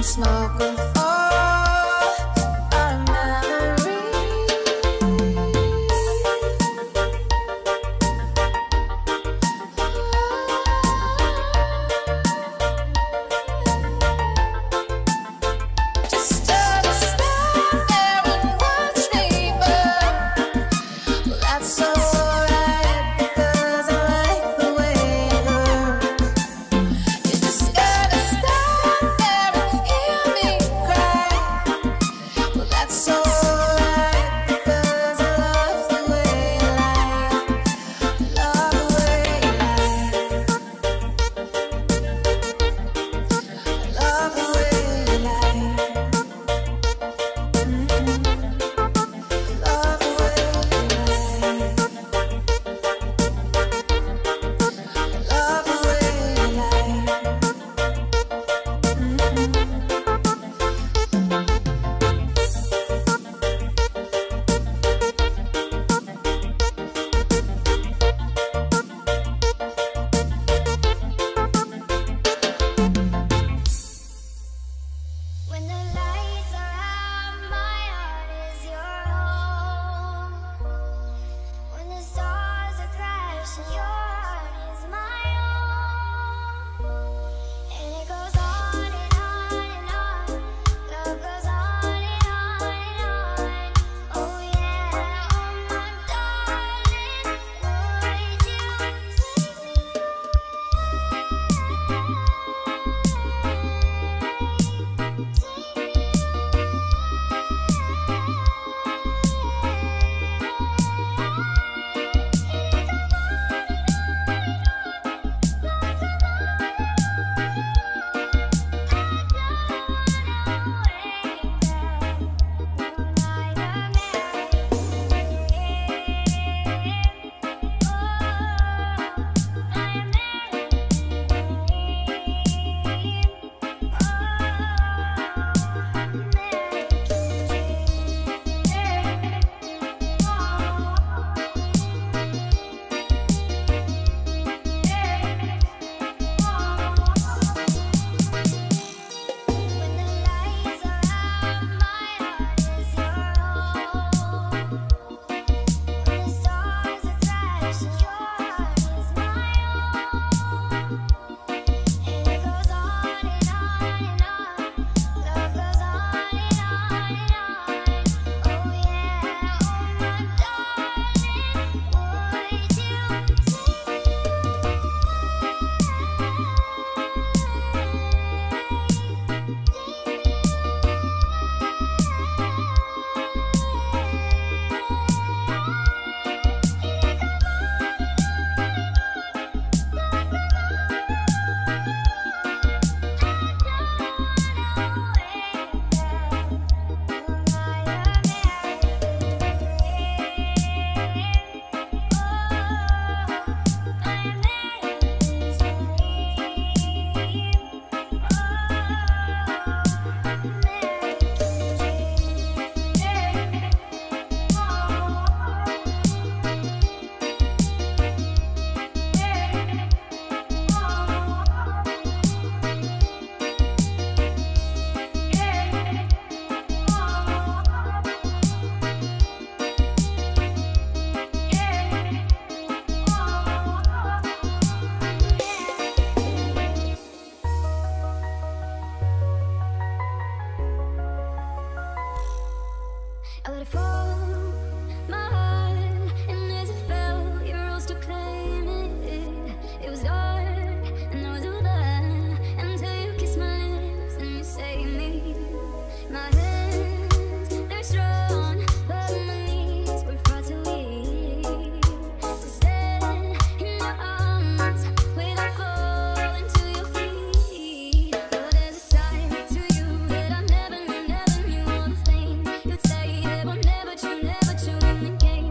snorkel. I let it fall, my heart, and as it fell, you rose to claim it. It was dark, and I was alone, until you kissed my lips and you saved me. My hands, they're strong, but my knees were far too weak to stand in your arms without falling to your feet. But there's a side to you that I never knew. All the things you'd say that were never true in the game.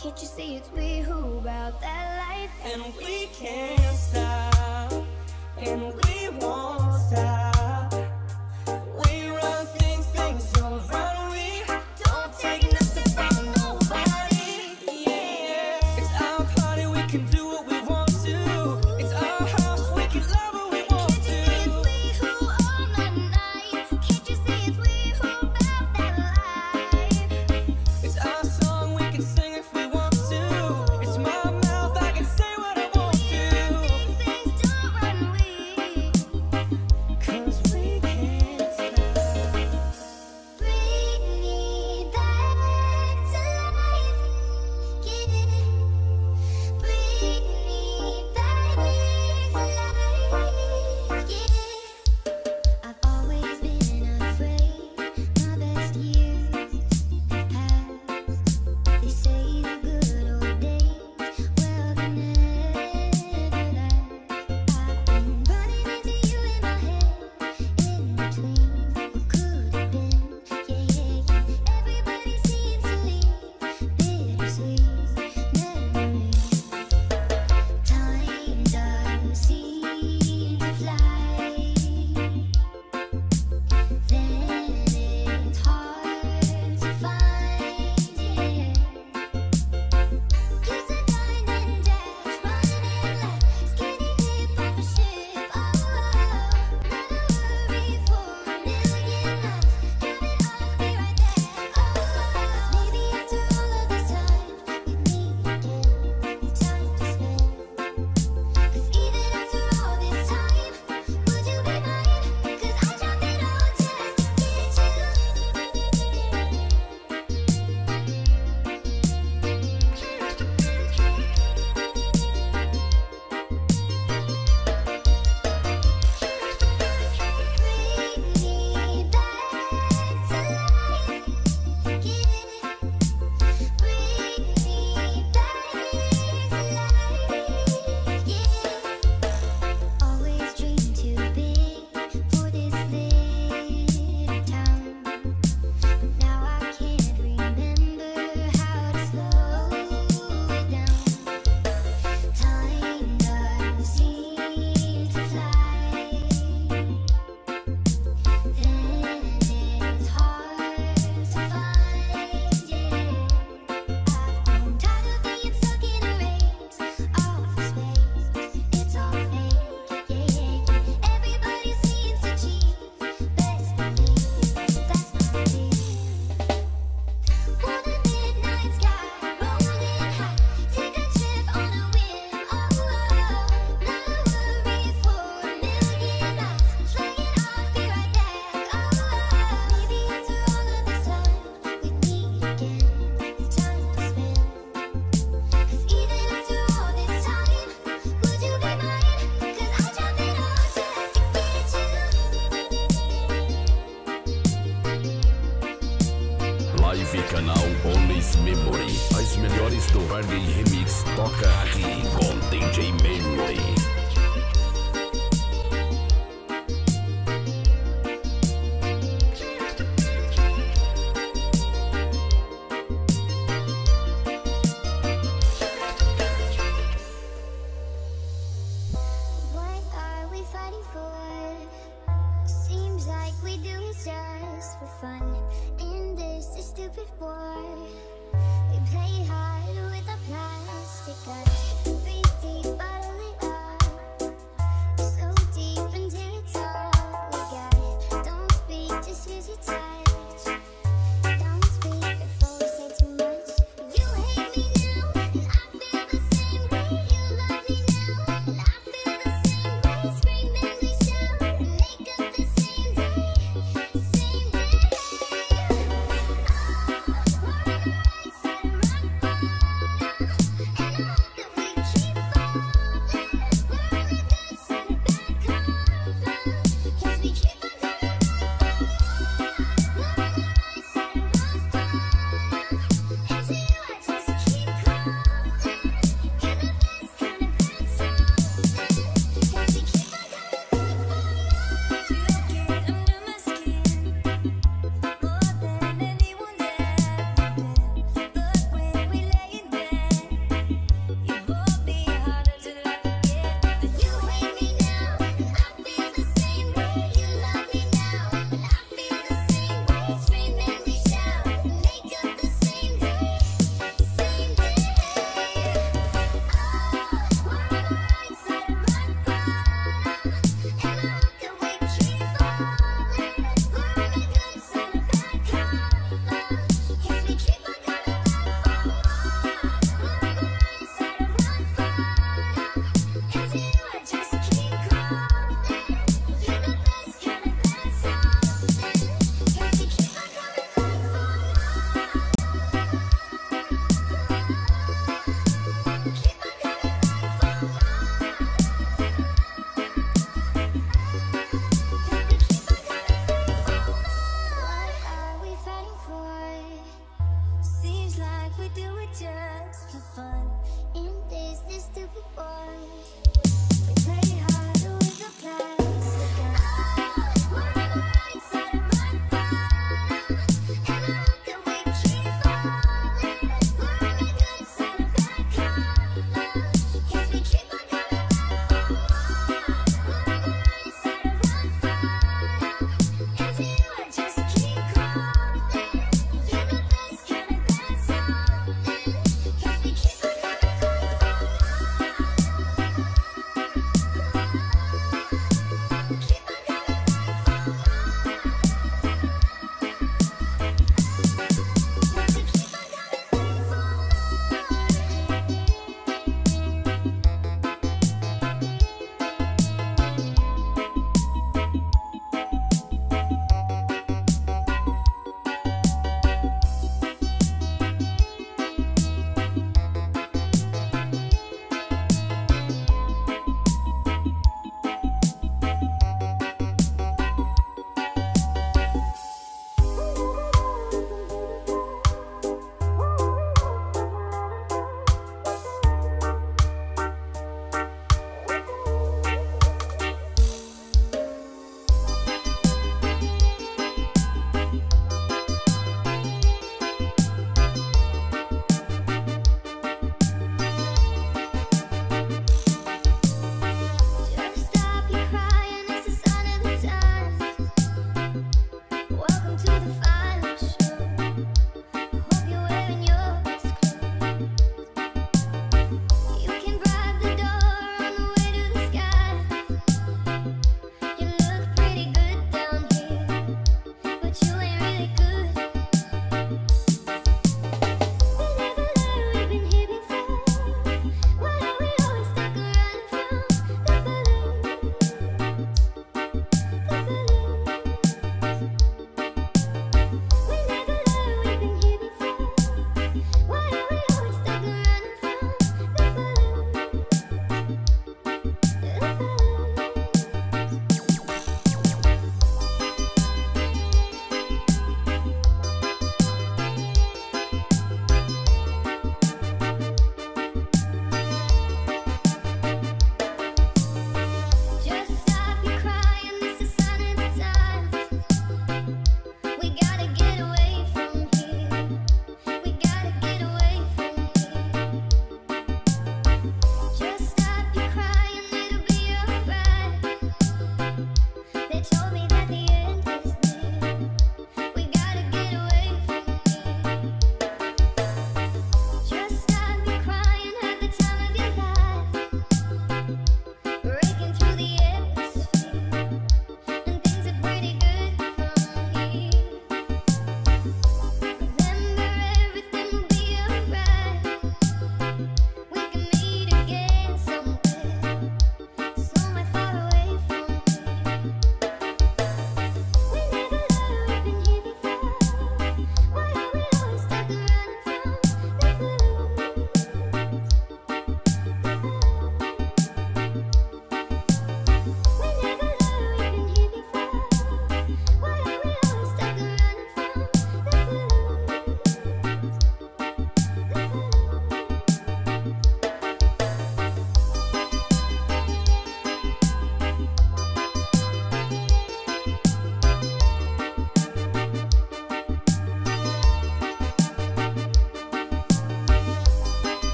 Can't you see it's we who about that life? And we can't stop, and we won't stop. We run things, things don't run. We don't take nothing from nobody. Yeah, it's our party, we can do what we want to. It's our house, we can love what we want to. Can't you see it's we who own the night? Can't you see it's we who about that life? It's our song, we can sing if we want to. It's my mouth, I can say what I want to. Things don't run, we 'Cause we can't stop. bring me back to life. Yeah, bring me back to life. Yeah, I've always been afraid. My best years past. They say the good old days, well, they never last. I've been running into you in my head, in between what could have been. Yeah. Everybody seems to leave bittersweet memories. Time does seem to fly. Then it's hard to find, yeah. Kiss a dine and dash, running like skinny dip off a ship. Oh, not a worry for a million nights. Count it off, be right there. Oh, maybe after all of this time, we meet again with time to spend. 'Cause even after all this time, would you be mine? 'Cause I dropped it all just to get you. Bring me back to life. Yeah, bring me back to life. Yeah, always dreamed too big for this little town. But now I can't remember how to slow it down. Time does seem to fly. Then it's hard to find, yeah. I've grown tired of being stuck in a race off of space. It's all fake, yeah. Everybody seems to cheat. Best believe that's not me. Want a midnight sky, rolling high. Take a trip on a whim. Oh, not a worry for a million nights. Fling it off, be right back. Oh, maybe after all of this time, we meet again with time to spend. 'Cause even after all this time, would you be mine? 'Cause I dropped it all just to get you. Live canal Onis Memory. As melhores do Harley Remix toca aqui com DJ Memory. What are we fighting for? Seems like we do it just for fun. In this stupid war, we play hard with our plastic guns. Breathe deep, bottle it up.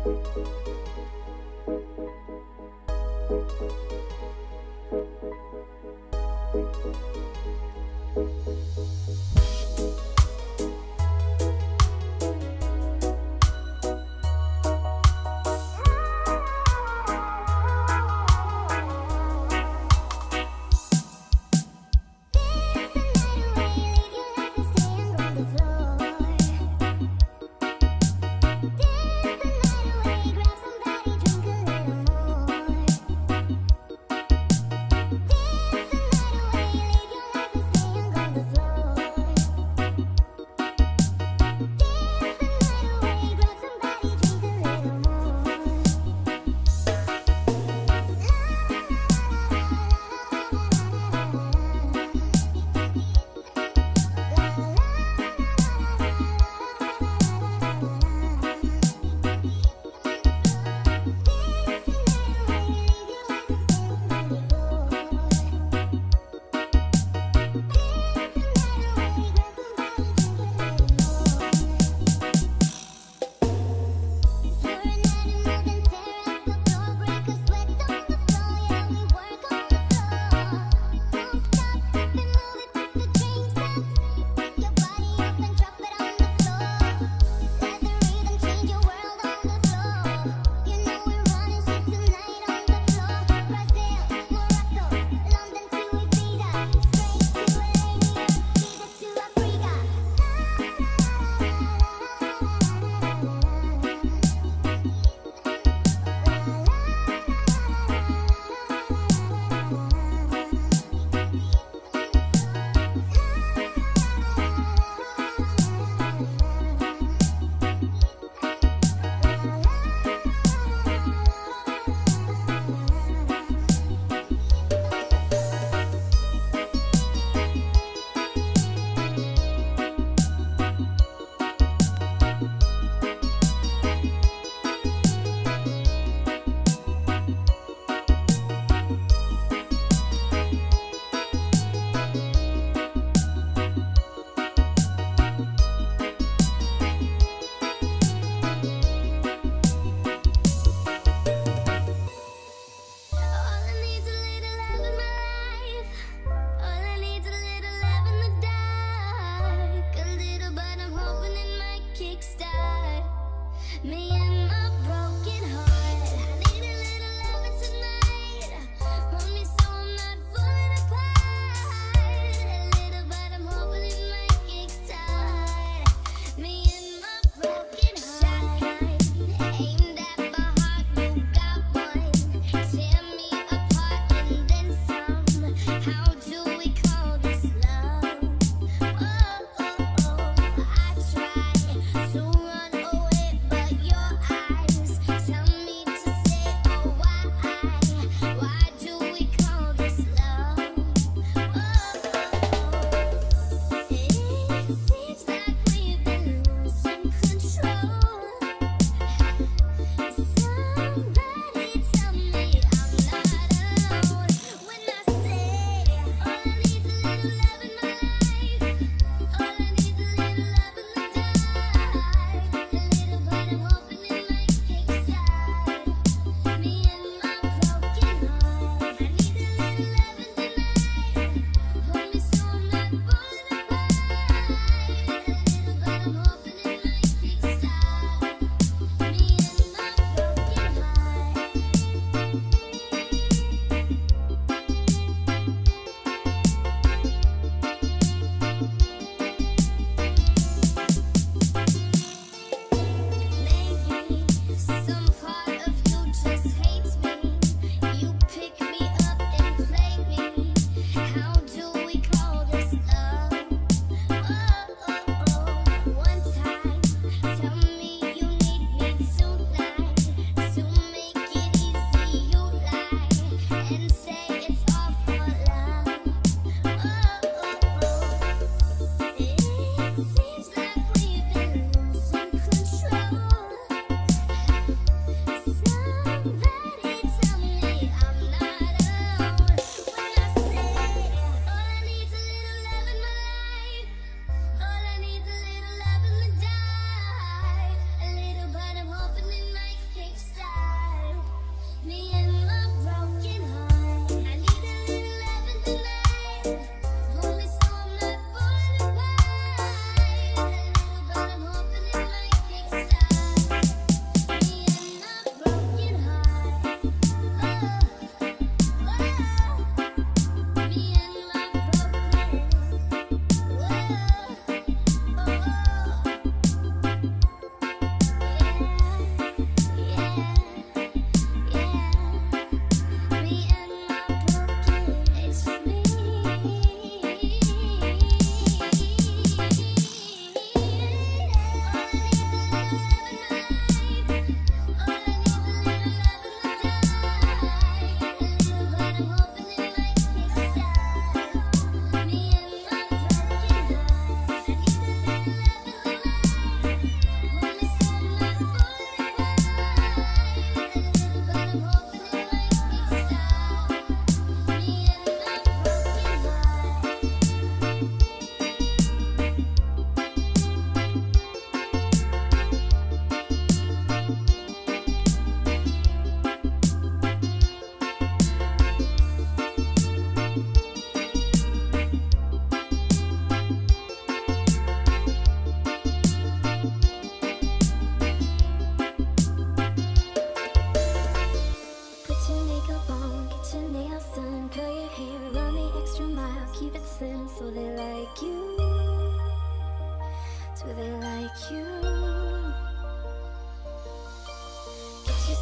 Dance the night away, grab some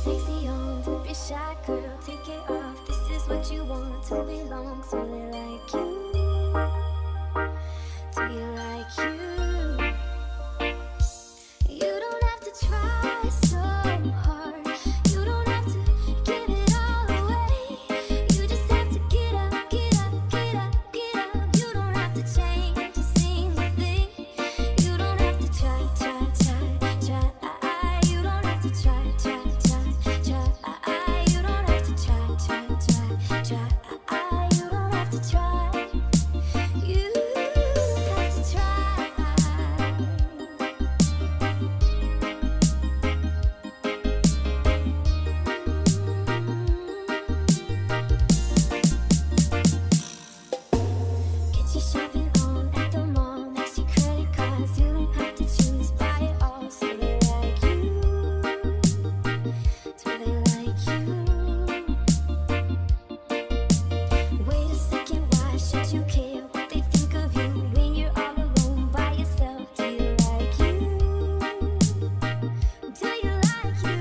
sexy on, don't be shy, girl, take it off. This is what you want to belong. So they like you. Do you like you? You don't have to try so hard. You don't have to give it all away. You just have to get up, get up, get up, get up. You don't have to change a single thing. You don't have to try, try, try, try. You don't have to try, try, try, try. You don't have to try, try, try, try. You don't have to try. You have to try. Get your shopping on at the mall. Next your credit cards. You don't have to choose. Buy it all. So they like you. Do they like you? Wait a second. Why should you care what they think of you when you're all alone by yourself? Do you like you? Do you like you?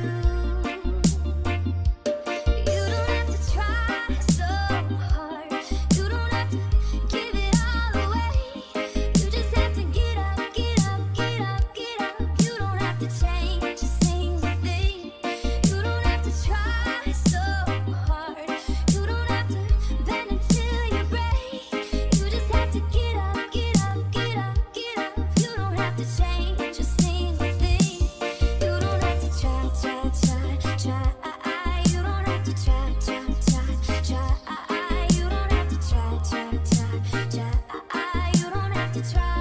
You don't have to try so hard. You don't have to give it all away. You just have to get up, get up, get up, get up. You don't have to change a single thing. You don't have to try so hard. You don't have to bend until you break. You just have to get up, get up, get up, get up. You don't have to change a single thing. You don't have to try, try, try, try. You don't have to try, try, try, try. You don't have to try, try, try, try. You don't have to try.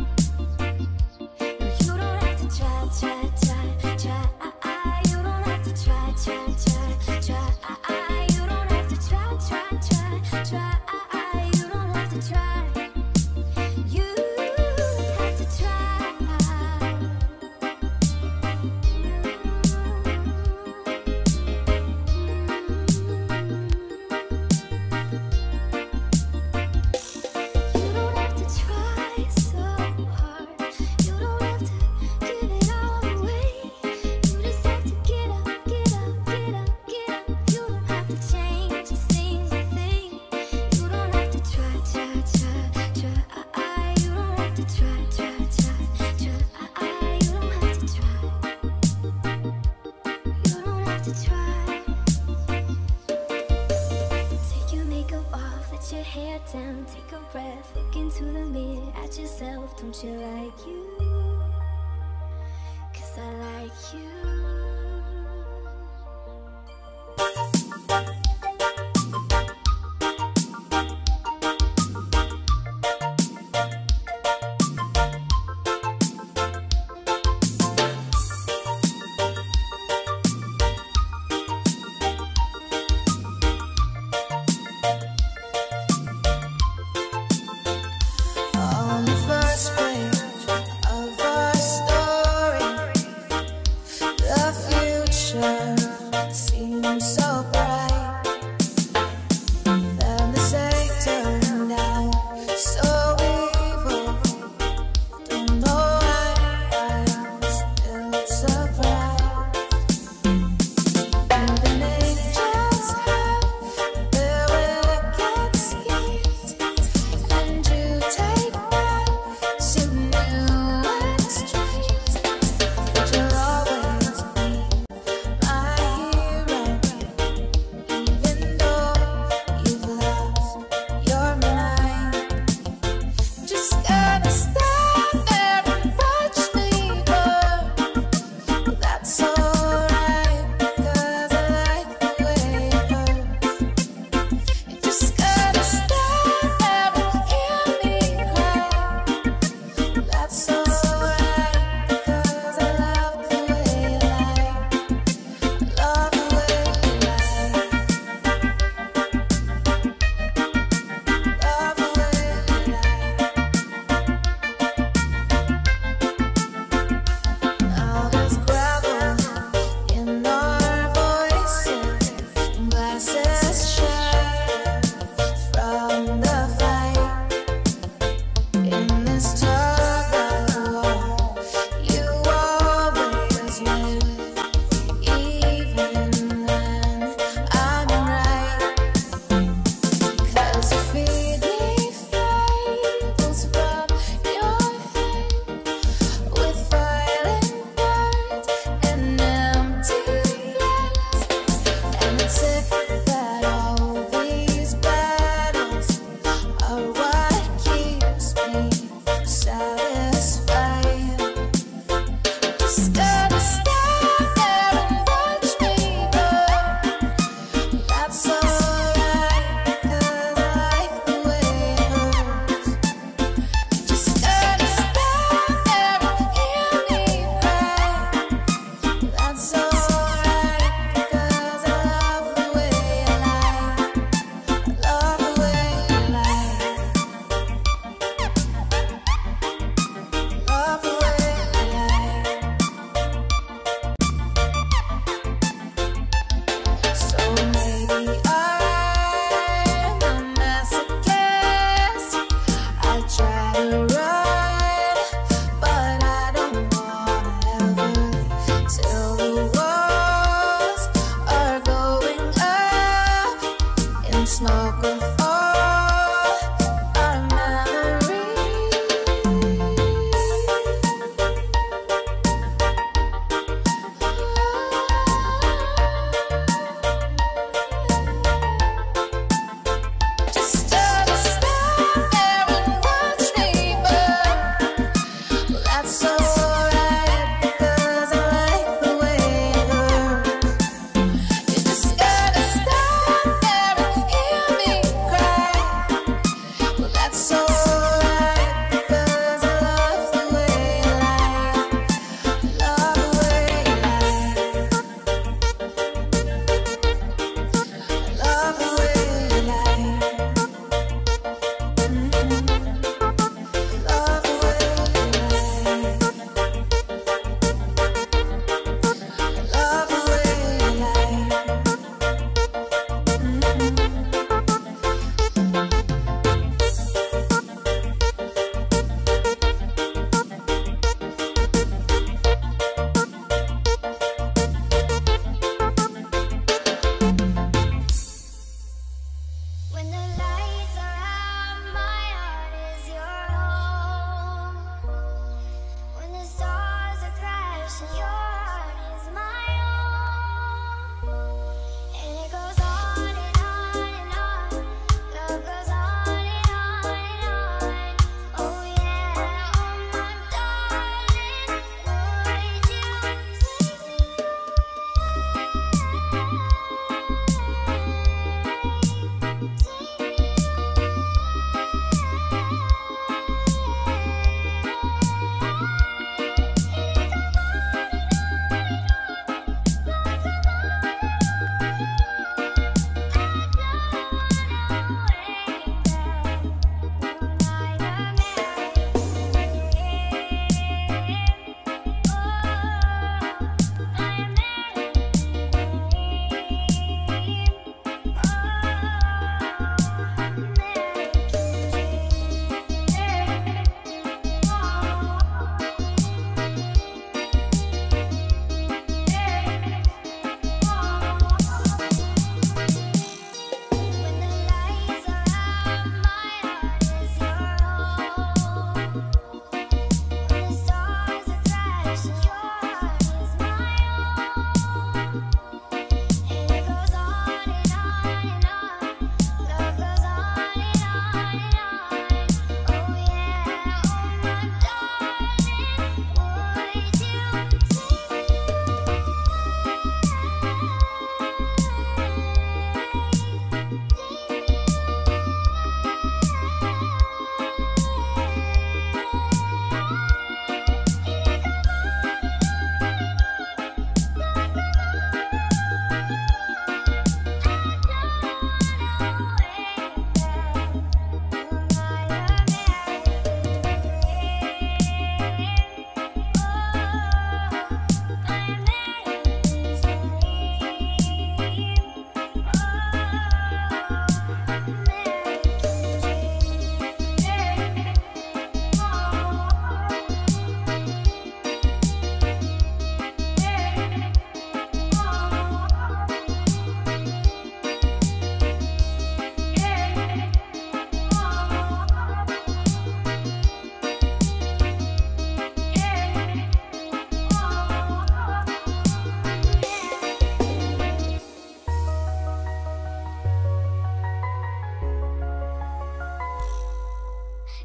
No, you don't have to try, try, try, try. You don't have to try, try, try, try. You don't have to try, try, try, try. You don't have to try. You have to try. You don't have to try so hard. You don't have to give it all away. You just have to get up, get up, get up, get up. You don't have to change a single thing. You don't have to try, try, try, try. You don't have to try, try, try, try. You don't have to try. You don't have to try. Take your makeup off, let your hair down, take a breath, look into the mirror at yourself. Don't you like you? 'Cause I like you. On the first page of our story, the future seems so bright. Then the day turned out so evil. Don't know why I'm still surprised. Even angels have their wicked schemes. And you take that to new extremes. But you'll always be my hero.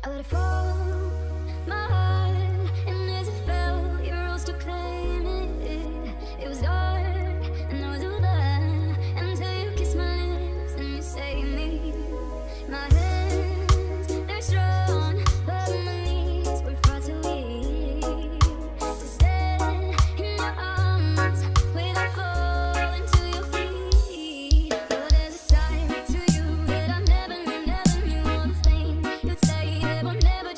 I let it fall, my heart, and as it fell, you rose to claim it. It was dark, and I was alone until you kissed my lips and you saved me. My hands, they're strong, but my knees were far too weak to stand in your arms without falling to your feet. But there's a side to you that I never knew. All the things you'd say that will never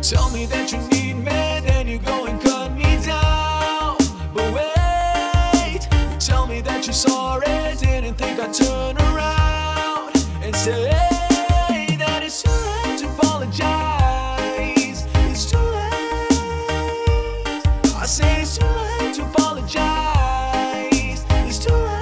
Tell me that you need me, then you go and cut me down. But wait, tell me that you're sorry, didn't think I'd turn around and say that it's too late to apologize. It's too late. I say it's too late to apologize. It's too late.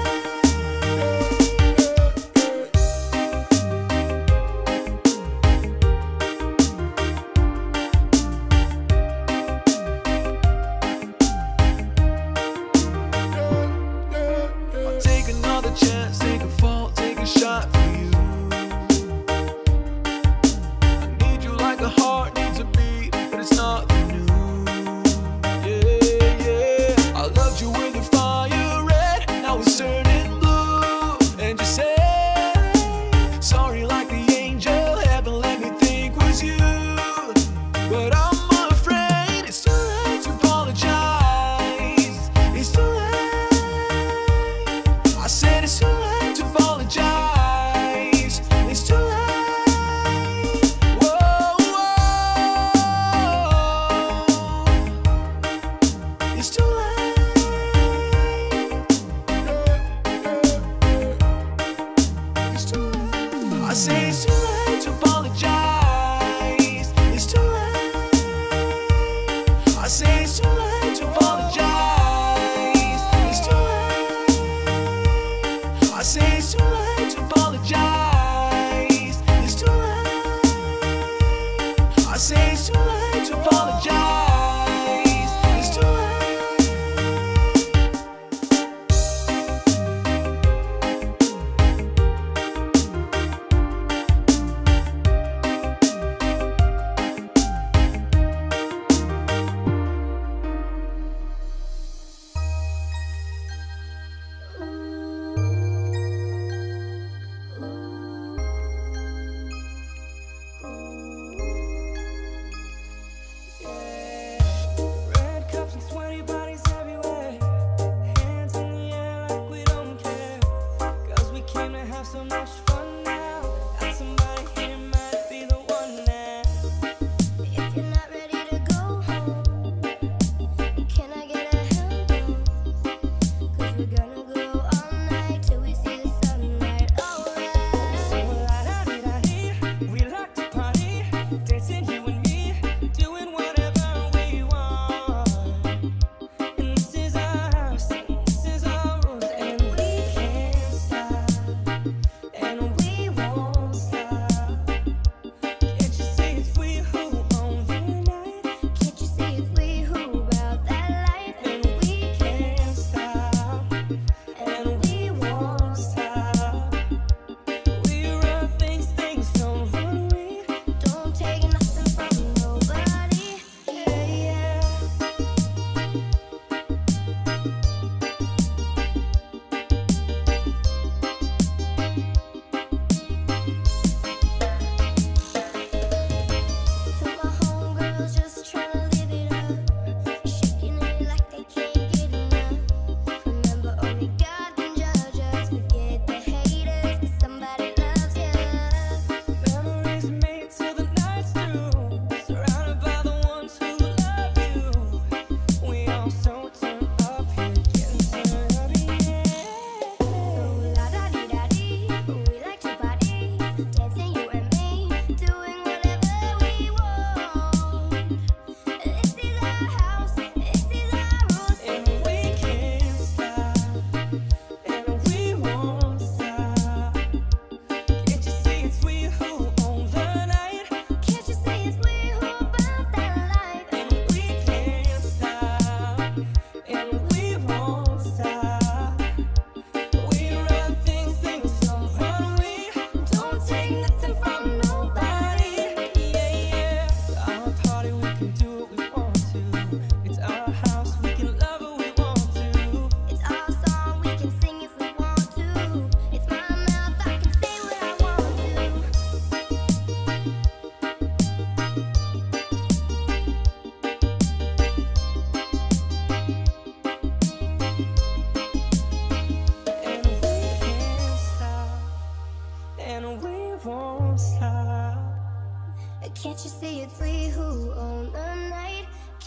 I'll take another chance, take a fall, take a shot for you. I need you like a heart needs a beat, but it's not the new. Yeah, yeah. I loved you with the fire red, now it's turning blue. And you say sorry like the angel, heaven let me think was you. But I'm afraid it's too late to apologize. It's too late. I said it's too late to apologize. It's too late. Whoa, whoa. It's too late. It's too late. I say it's too late to apologize. It's too late. I say it's too late to apologize. It's too late. I say it's too late to apologize. It's too late. I say it's too late to apologize. It's too late.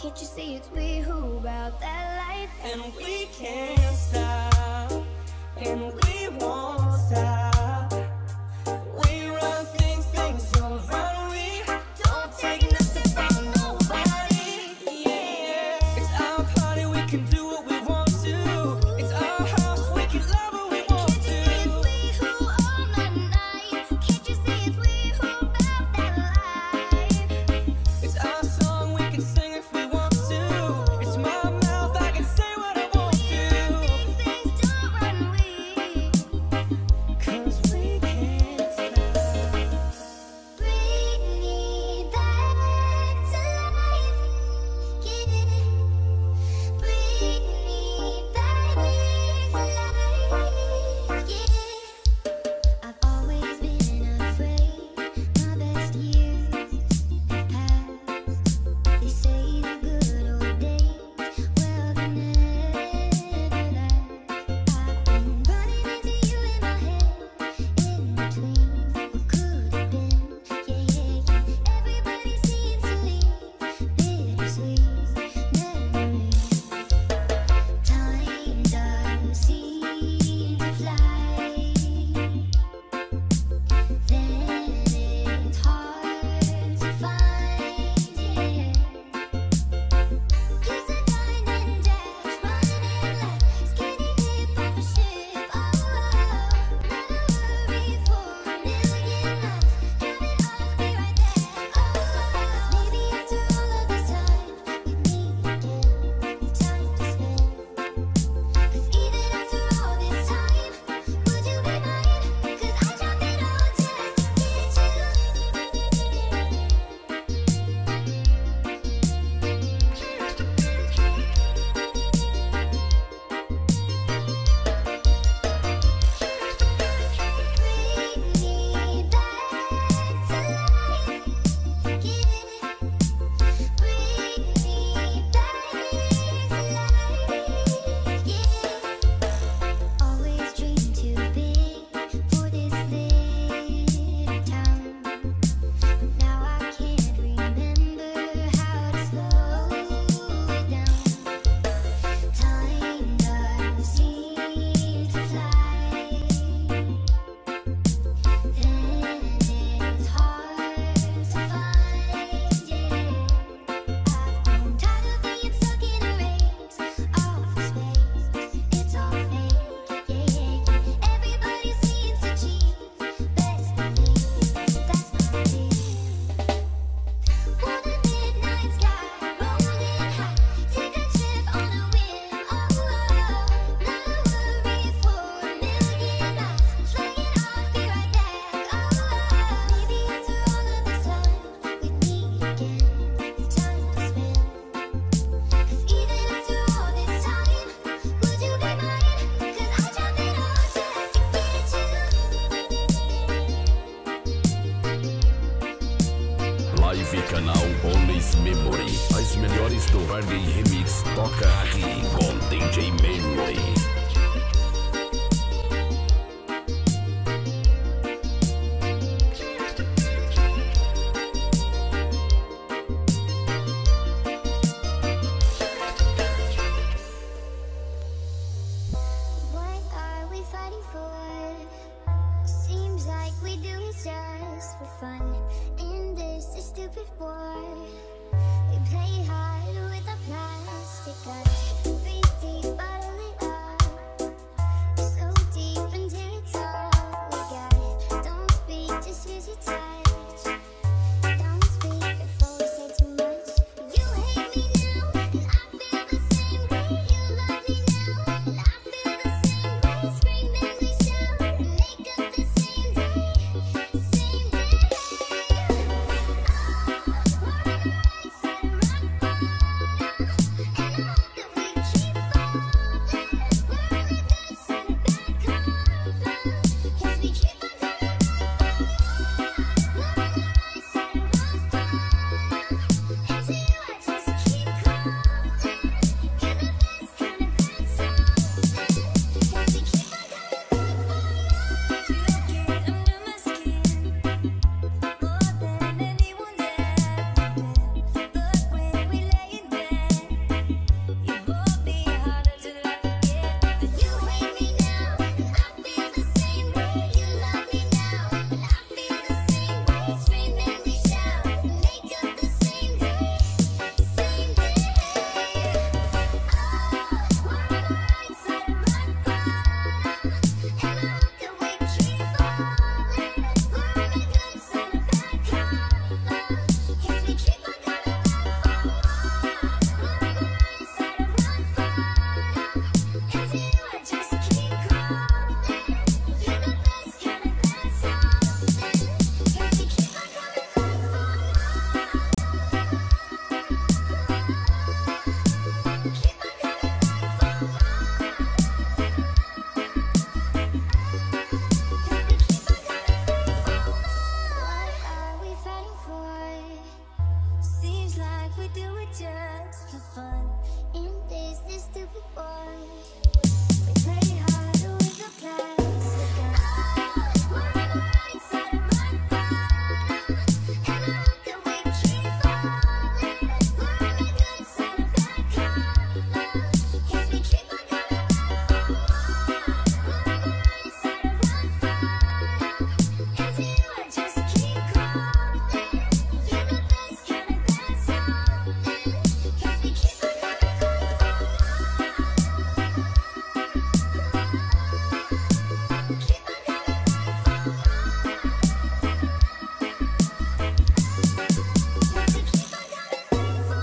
Can't you see it's we who about that life? And we can't stop, and we won't stop. We run things don't run. We don't take nothing from nobody. Yeah, it's our party, we can do what we want to. It's our house, we can love what we want to. It's we who own the night. Can't you see it's we who about that life? It's our song, we can sing if we want to. It's my mouth, I can say what I want to. Things don't run we. 'Cause we can't stop. Bring me back to life. Get it? Bring me back to life. Yeah. I've always been afraid. My best years have passed. They say the good old days, well, they never last. I've been running into you in my head, in between what could have been. Yeah. Everybody seems to leave bittersweet memories. Time does seem to fly. Then it's hard to find. Yeah. Kiss a dine and dash, running in like skinny dip off a ship. Oh, not a worry for a million miles. Driving off, be right back. Oh, 'cause maybe after all of this time, we'd meet again with time to spend. 'Cause even after all this time, would you be mine? 'Cause I drop it all just to get you. Bring me back to life. Get it? Bring me back to life. Yeah. Always dreamed too big for this little town. But now I can't remember how to slow it down. Time does seem to fly. Then it's hard to find. Yeah. I've grown tired of being stuck in a race off space. It's all fake. Yeah. Everybody seems to cheat. Best believe that's my beat. Want a midnight sky, rolling high. Take a trip on a whim. Oh, not a worry for a million miles. Flying off, be right back. Oh, maybe after all of this time, we'd meet again with time to spend. 'Cause even after all this time, would you be mine? 'Cause I drop it all just to get you. Live Canal Always Memory. As melhores do Reggae Remix toca aqui com DJ Memory. What are we fighting for? Seems like we do it just for fun. In this stupid war, we play hard with our plastic guns. Breathe deep, bottle it up. we do it just for fun. In this stupid boy, we play hard with the plastic gun. We're right side of my thumb, and I hope that we keep falling. We're on the good side of that karma, 'cause we keep on coming back for more. We're on the right side of our thumb, and to you I just keep calling. You're the best kind of bad something, 'cause we keep on coming back for more. Keep on coming back for more. 'Cause we keep on coming back for more.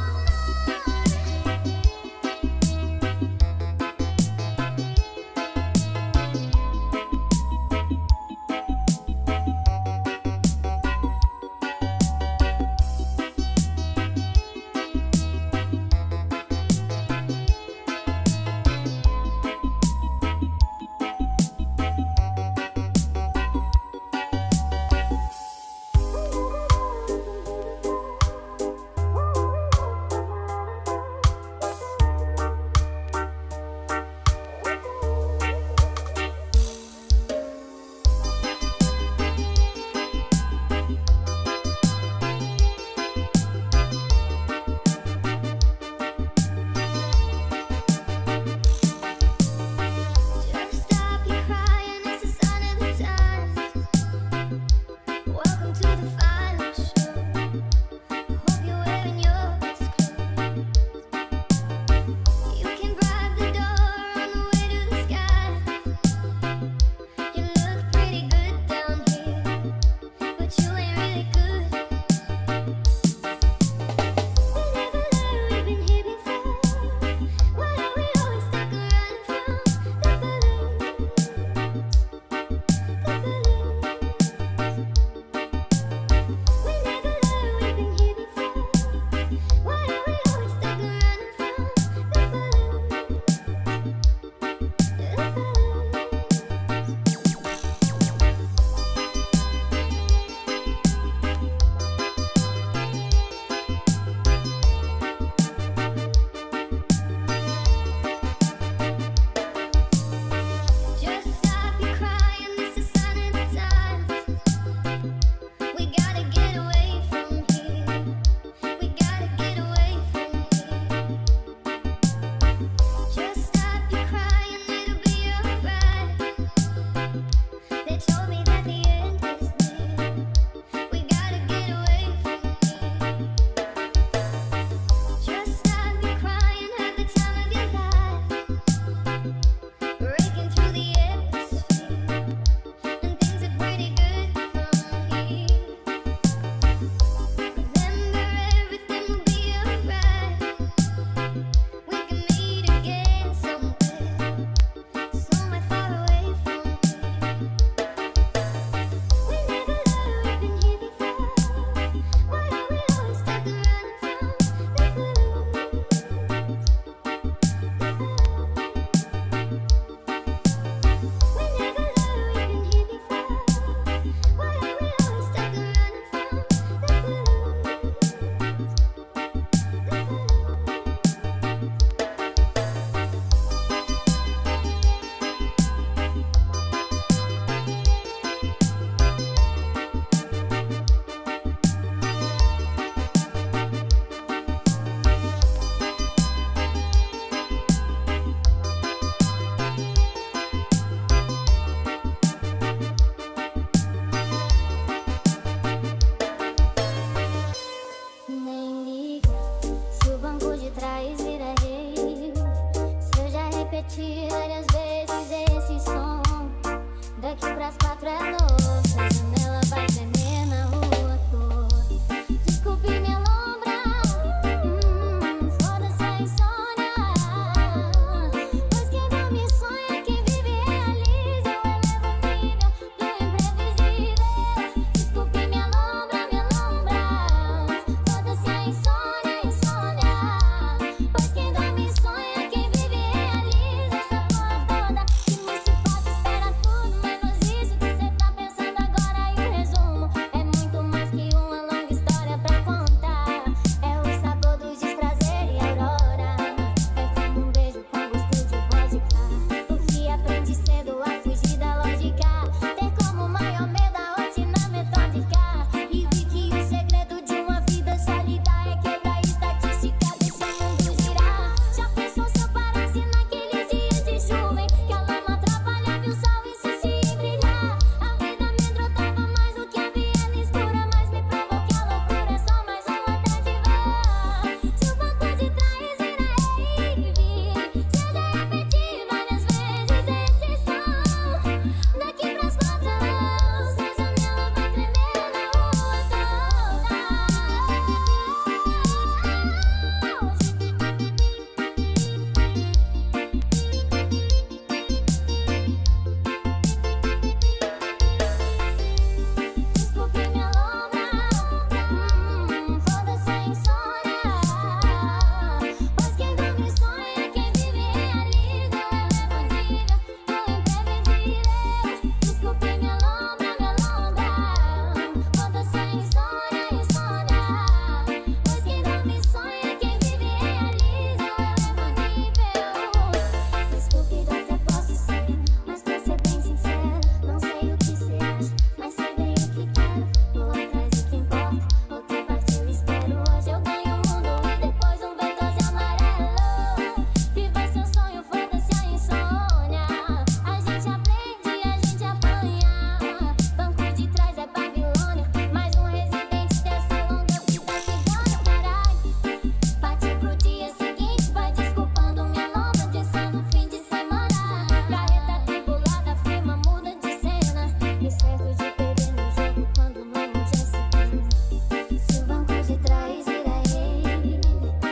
Just stop your crying, it's the sign of the times. Welcome to the final show. Hope you're wearing your best clothes. You can bribe the door on the way to the sky. You look pretty good down here, but you ain't really good. We never learned we've been here before. Why are we always stuck around from the police? The police. We never learned we've been here before. Why are we always stuck around from the Just stop your crying, it's the sign of the times. We gotta get away from here. We gotta get away from here. Just stop your crying, it'll be alright. They told me that the end is near. We gotta get away from here. Just stop your crying, have the time of your life. Breaking through the atmosphere, and things are pretty good from here. Remember, everything will be alright. We can meet again somewhere far away from here. We never learned we've been here before. Why are we always stuck around from the police? We never learned we've been here before. Why are we always stuck around from the Nem liga se o banco de trás vira rei. Se eu já repeti várias vezes esse som. Daqui pras 4 é louça, a janela vai tremer na rua toda. Desculpe me alombrar, foda-se a insônia. Pois quem dorme sonha, quem vive realiza. Eu elevo o nível do imprevisível. Desculpe me alombrar, foda-se a insônia, insônia. Pois quem dorme sonha, quem vive realiza. Essa porra toda que não se pode esperar tudo, menos isso que cê tá pensando agora. E o resumo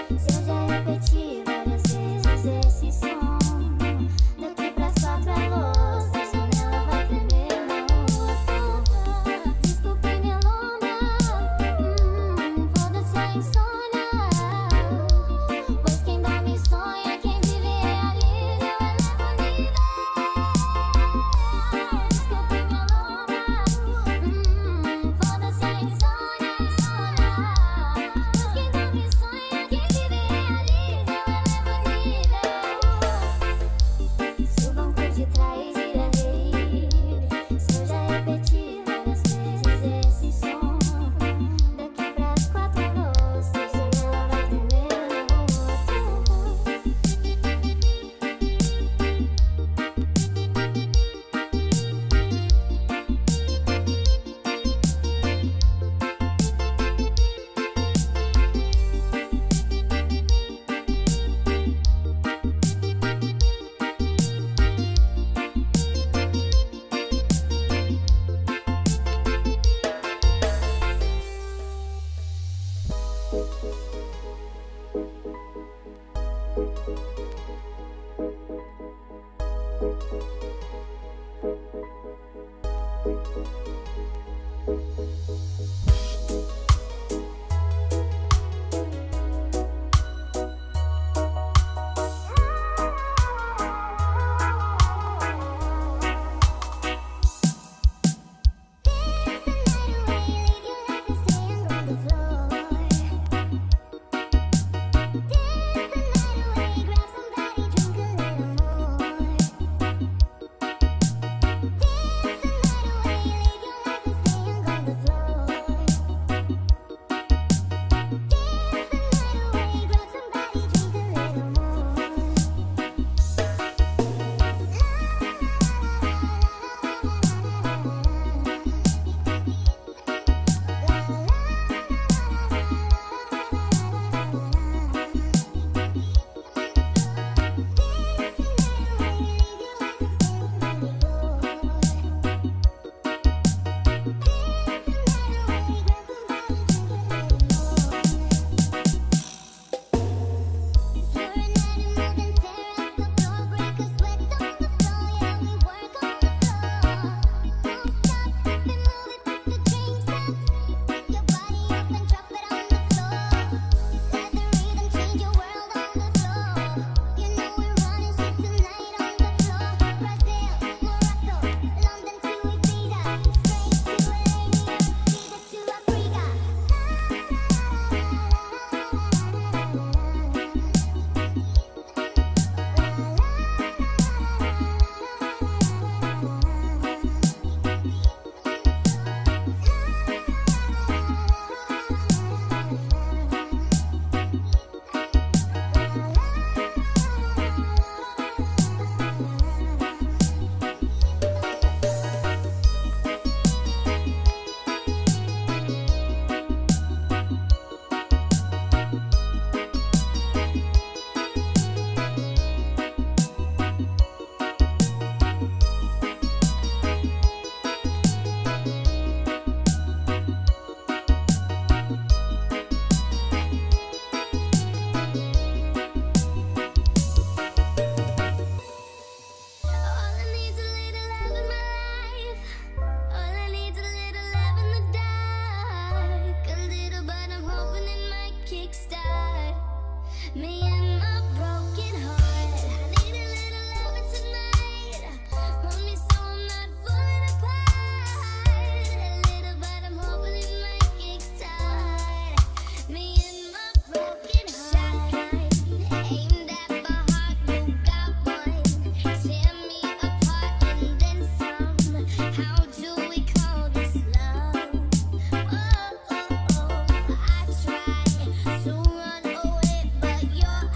Se eu já repeti várias vezes esse som, daqui pras 4 é louça, a janela vai tremer na rua. Desculpe minha lona, foda-se a insônia, pois quem dorme sonha, quem vive realiza, eu elevo o nível. Desculpe minha lona, foda-se a insônia, pois quem dorme sonha, quem vive realiza, eu elevo o nível. Se o banco de trás vira rei, se eu já repeti várias vezes esse som, daqui pras 4 é louça, a janela vai tremer na rua. You're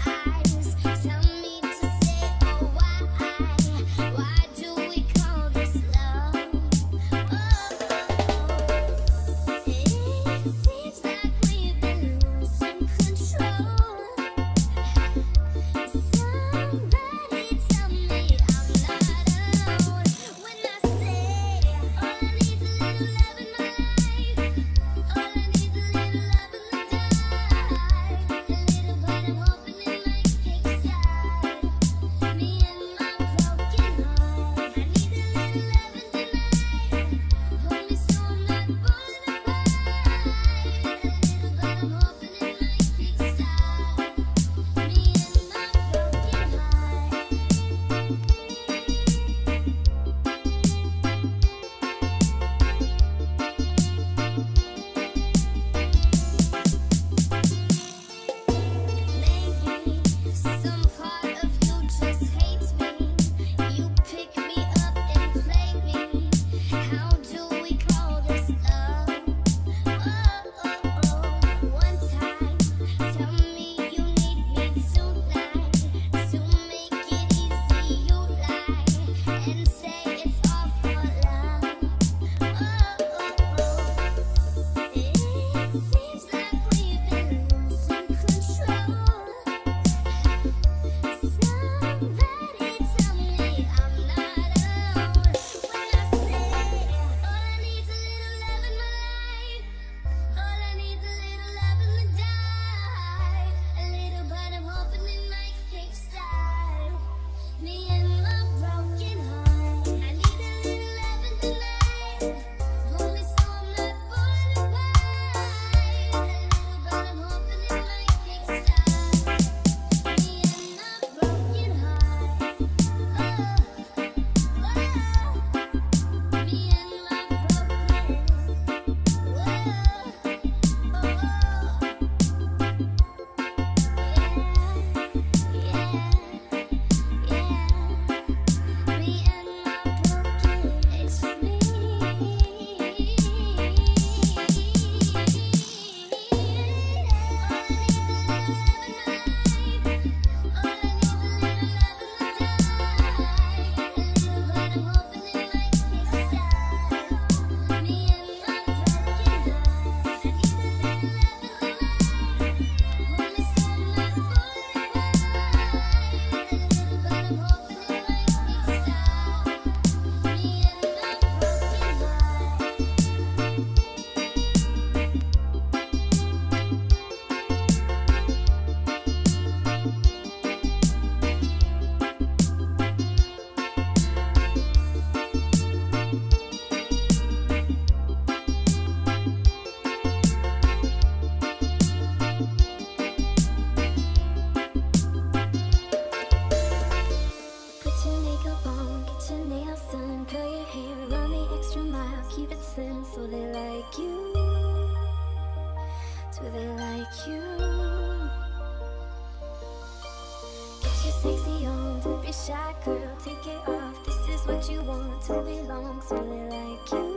sexy on, don't be shy, girl. Take it off. This is what you want to belong. So they like you.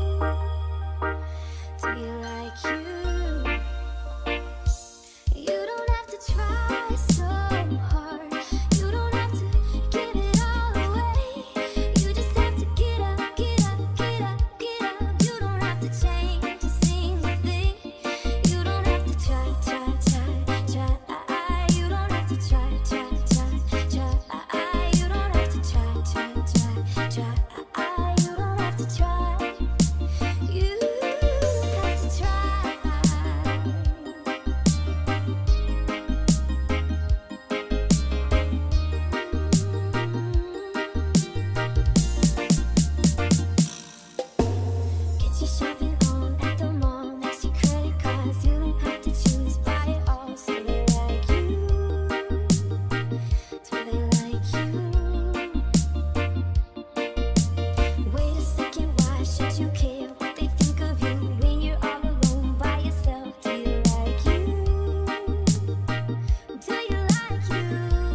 Do you like you? You don't have to try so hard. You don't have to give it all away. You just have to get up, get up, get up, get up. You don't have to change a single thing. You don't have to try, try, try, try. You don't have to try, try, try, try. You don't have to try, try, try, try. You don't have to try. You have to try. Get your shopping on at the mall. Makes your credit cards. You don't have to choose. Buy it all. So they like you. So they like you. Wait a second. Why should you care what they think of you when you're all alone by yourself? Do you like you? Do you like you?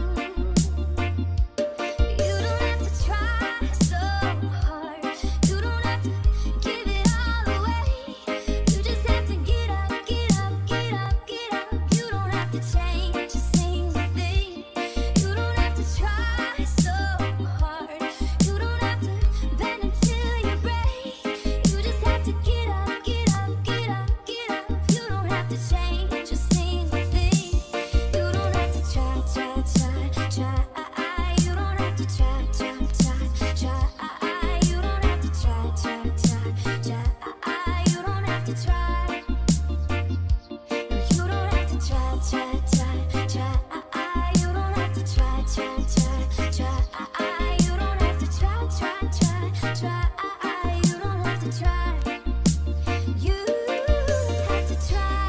You don't have to try so hard. You don't have to give it all away. You just have to get up, get up, get up, get up. You don't have to change a single thing. You don't have to try so hard. You don't have to bend until you break. You just have to get up, get up, get up, get up. You don't have to change a single thing. You don't have to try, try, try, try. You don't have to try, try, try, try. You don't have to try, try, try, try. You don't have to try. You don't have to try, try, try, try. You don't have to try, try, try, try. You don't have to try, try, try, try. You don't have to try. You have to try.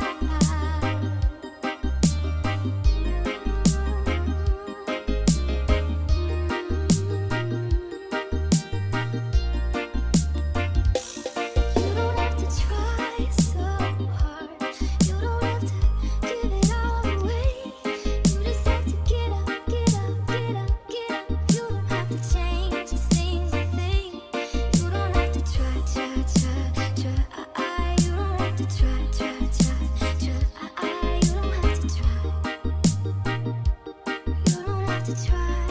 You don't have to try so hard. You don't have to give it all away. You just have to get up, get up, get up, get up. You don't have to change a single thing. You don't have to try, try, try, try. You don't have to try, try, try, try. You don't have to try. You don't have to try.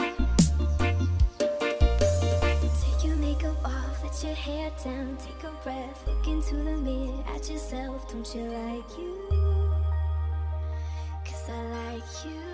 Take your makeup off, let your hair down, take a breath, look into the mirror at yourself. Don't you like you? 'Cause I like you.